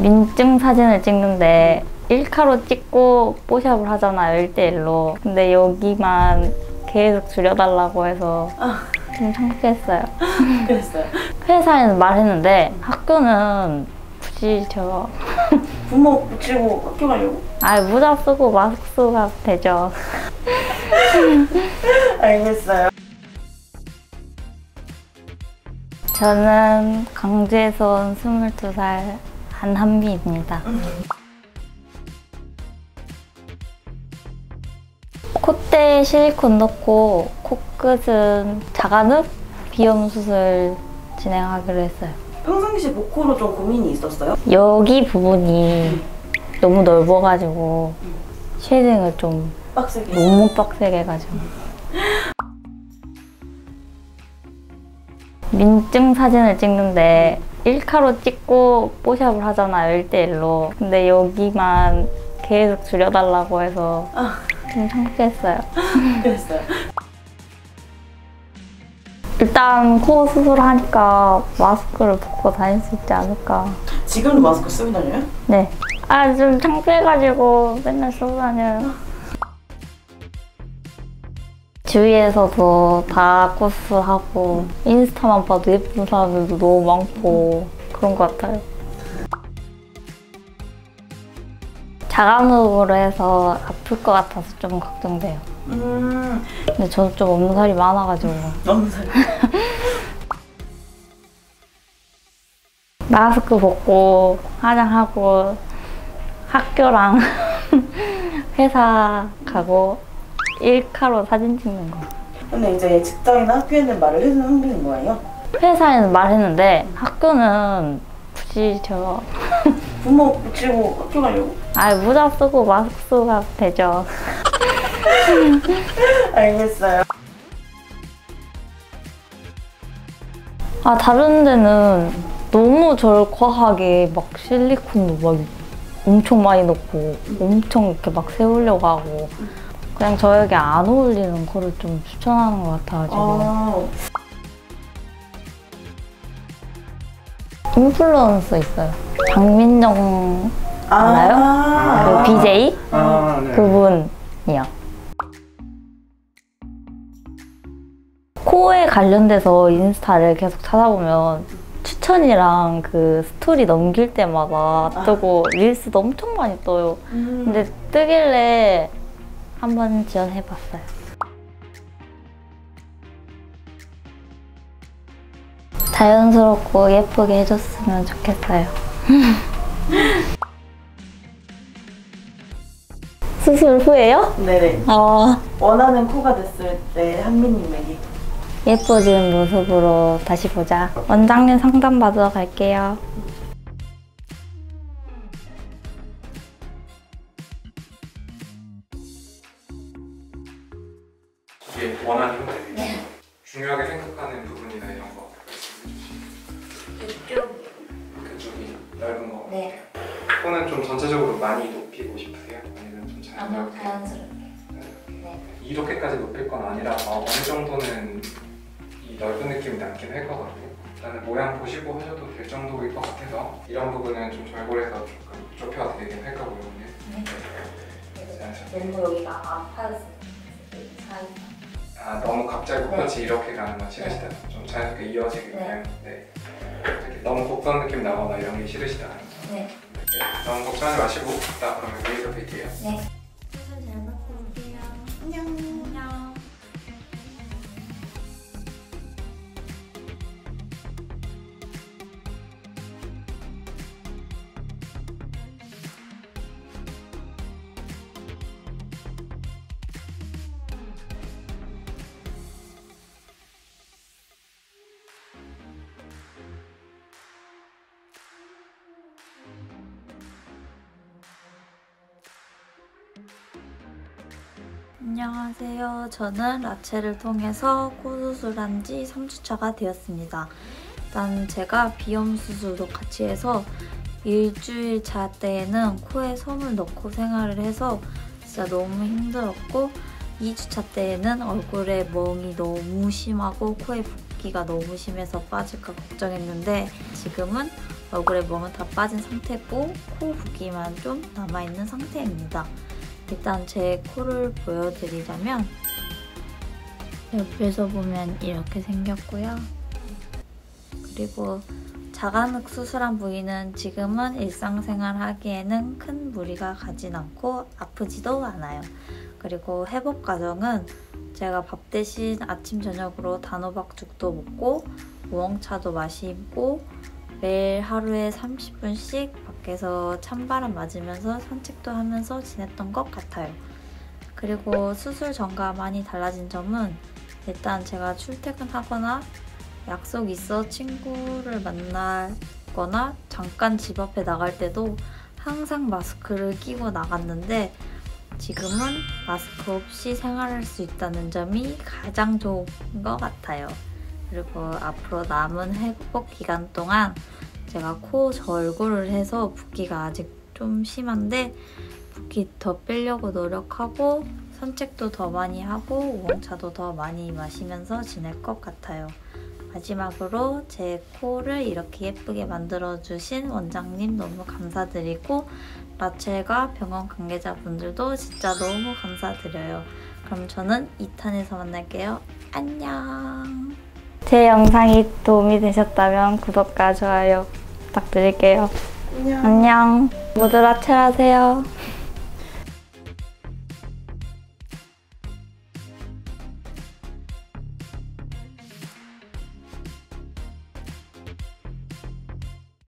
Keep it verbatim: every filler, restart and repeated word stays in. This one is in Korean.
민증 사진을 찍는데 일카로 찍고 뽀샵을 하잖아요, 일 대 일로. 근데 여기만 계속 줄여달라고 해서 좀 창피했어요. 그랬어요? 회사에는 말했는데 학교는 굳이 저 부모 붙이고 학교 가려고? 아, 모자 쓰고 마스크 쓰고 가면 되죠. 알겠어요. 저는 광주에서 온 스물두 살 한한미입니다. 음. 콧대에 실리콘 넣고 코끝은 자간흡 비염 수술 진행하기로 했어요. 평상시 복코로 좀 고민이 있었어요? 여기 부분이 너무 넓어가지고 쉐딩을 좀 빡세게 너무 빡세게 해가지고 민증 사진을 찍는데 일카로 찍고 뽀샵을 하잖아요, 일 대 일로. 근데 여기만 계속 줄여달라고 해서 좀 창피했어요. 그랬어요? 일단 코 수술하니까 마스크를 벗고 다닐 수 있지 않을까. 지금도 마스크 쓰고 다녀요? 네. 아, 좀 창피해가지고 맨날 쓰고 다녀요. 주위에서도 다 코 수술하고 인스타만 봐도 예쁜 사람들도 너무 많고 그런 것 같아요. 자간흡으로 해서 아플 것 같아서 좀 걱정돼요. 음. 근데 저는 좀 없는 살이 많아가지고. 너무 잘. 마스크 벗고 화장하고 학교랑 회사 가고 일카로 사진 찍는 거. 근데 이제 직장이나 학교에는 말을 해주는 한계인 거예요? 회사에는 말했는데 학교는 굳이 저 부모 붙이고 학교 가려고? 아, 모자 쓰고 마스크 쓰고 가면 되죠. 알겠어요. 아, 다른 데는 너무 절 과하게 막 실리콘도 막 엄청 많이 넣고 엄청 이렇게 막 세우려고 하고 그냥 저에게 안 어울리는 거를 좀 추천하는 것 같아가지고. 아. 인플루언서 있어요. 박민정 알아요? 아 그 비제이? 아, 네. 그분이요. 코에 관련돼서 인스타를 계속 찾아보면 추천이랑 그 스토리 넘길 때마다 뜨고 릴스도 엄청 많이 떠요. 음. 근데 뜨길래 한번 지원해봤어요. 자연스럽고 예쁘게 해줬으면 좋겠어요. 수술 후에요? 네네. 어, 원하는 코가 됐을 때 한미님에게 예뻐지는 모습으로 다시 보자. 원장님 상담 받으러 갈게요. 이게 원하는 형태예요. 네. 중요하게 생각하는 부분이나 이런 거 말씀해 주시면. 이쪽. 그쪽이 넓은 거. 네. 코는 좀 전체적으로 많이 높이고 싶으세요? 아니면 좀 자연스럽게? 자연스럽게. 네. 이렇게까지 높일 건 아니라서 어느 정도는 이 넓은 느낌이 남긴 할 거거든요. 일단은 모양 보시고 하셔도 될 정도일 것 같아서 이런 부분은 좀 절골해서 조금 좁혀도 되긴 할 거고요. 네. 자연스럽게. 너무 여기가 아파졌을 사이. 아, 너무 갑자기 코끝이 네. 이렇게 가는 건 싫으시다. 네. 좀 자연스럽게 이어지게끔. 네. 네. 이렇게 너무 곡선 느낌 나거나 이런 게 싫으시다. 네. 네. 너무 걱정하지 마시고 이따 그러면 위에서 뵐게요. 네. 수술 잘 받고 올게요. 안녕. 안녕. 안녕하세요. 저는 라체를 통해서 코 수술한 지 삼 주차가 되었습니다. 일단 제가 비염 수술도 같이 해서 일주일 차 때에는 코에 솜을 넣고 생활을 해서 진짜 너무 힘들었고 이 주차 때에는 얼굴에 멍이 너무 심하고 코에 붓기가 너무 심해서 빠질까 걱정했는데 지금은 얼굴에 멍은 다 빠진 상태고 코 붓기만 좀 남아있는 상태입니다. 일단 제 코를 보여드리자면 옆에서 보면 이렇게 생겼고요. 그리고 자간흑 수술한 부위는 지금은 일상생활 하기에는 큰 무리가 가진 않고 아프지도 않아요. 그리고 회복 과정은 제가 밥 대신 아침 저녁으로 단호박죽도 먹고 우엉차도 마시고 매일 하루에 삼십 분씩 밖에서 찬바람 맞으면서 산책도 하면서 지냈던 것 같아요. 그리고 수술 전과 많이 달라진 점은 일단 제가 출퇴근하거나 약속 있어 친구를 만나거나 잠깐 집 앞에 나갈 때도 항상 마스크를 끼고 나갔는데 지금은 마스크 없이 생활할 수 있다는 점이 가장 좋은 것 같아요. 그리고 앞으로 남은 회복 기간 동안 제가 코 절골을 해서 붓기가 아직 좀 심한데 붓기 더 빼려고 노력하고 산책도 더 많이 하고 우엉차도 더 많이 마시면서 지낼 것 같아요. 마지막으로 제 코를 이렇게 예쁘게 만들어주신 원장님 너무 감사드리고 라첼과 병원 관계자분들도 진짜 너무 감사드려요. 그럼 저는 이 탄에서 만날게요. 안녕. 제 영상이 도움이 되셨다면 구독과 좋아요 부탁드릴게요. 안녕. 안녕. 모두 라첼 하세요.